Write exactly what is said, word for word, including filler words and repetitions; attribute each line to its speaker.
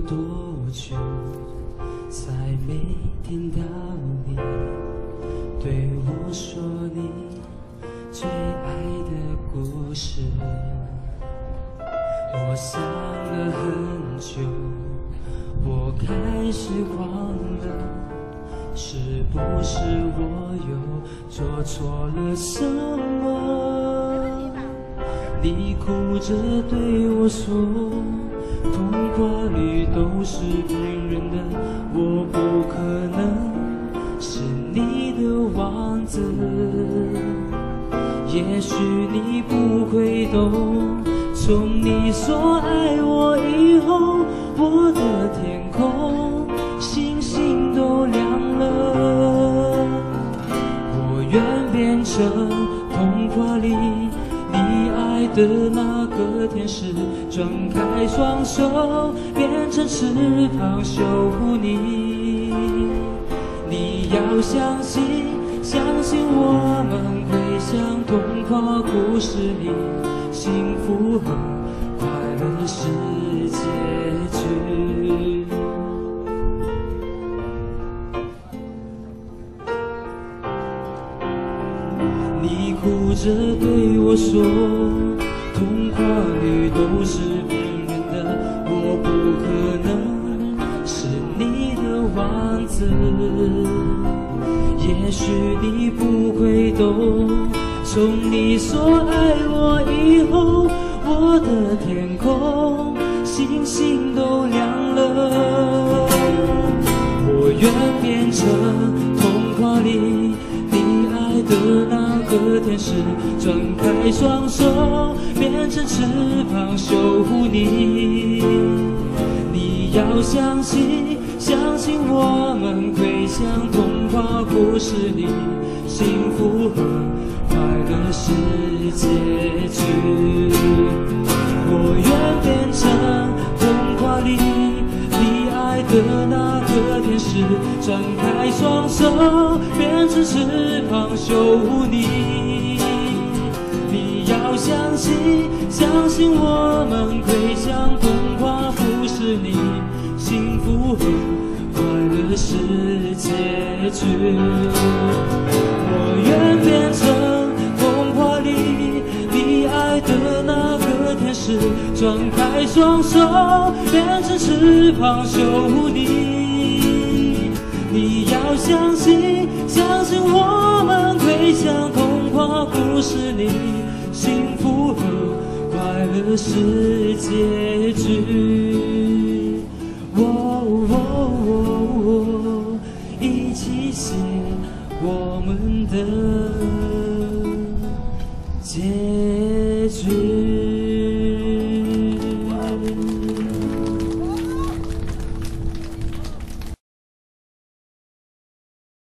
Speaker 1: 多久，才每天到你对我说你最爱的故事？我想了很久，我开始慌了。 是不是我又做错了什么？你哭着对我说，童话里都是骗人的，我不可能是你的王子。也许你不会懂，从你说爱我以后，我的天空星星都亮了。 我愿变成童话里你爱的那个天使，张开双手，变成翅膀守护你。你要相信，相信我们会像童话故事里，幸福和快乐是结局。 你哭着对我说，童话里都是骗人的，我不可能是你的王子。也许你不会懂，从你说爱我以后，我的天空星星都亮了。我愿变成童话里。 的那个天使，张开双手，变成翅膀守护你。你要相信，相信我们会像童话故事里，幸福和快乐是结局。我愿变成童话里你爱的那个天使，张开双手，变成翅膀守护你。你要相信，相信我们会像童话故事里，幸福和快乐是结局。我愿变成童话里你爱的那个天使，张开双手，变成翅膀守护你。你要相信，相信我们会像童话故事里，幸福和快乐是结局。哦哦哦，一起写我们的。